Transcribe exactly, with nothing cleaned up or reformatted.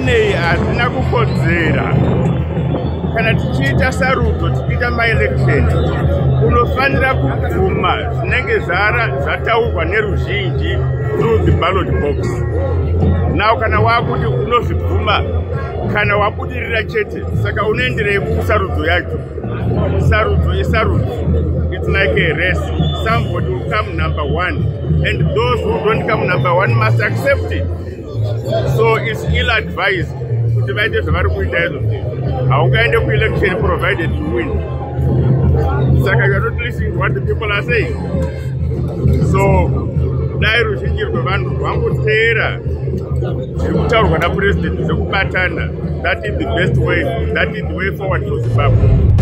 nei hazina kukodzera. Kana tichiita sarudzo tichiita maelection, unofanira kubvuma zvinenge zvataurwa neruzhinji through the ballot box. Now kana wakuti unozvibvuma kana wabudirira chete, saka unoenderei kusarudzo yacho. Sarudzo isarudzo. It's like a race. Somebody will come number one, and those who don't come number one must accept it. So it's ill-advised to divide the vote. How can you election provided you win? Saka, you are not listening to what the people are saying. So, Dairu Shinjir Govandu, Wangutera, President, that is the best way, that is the way forward for Zimbabwe.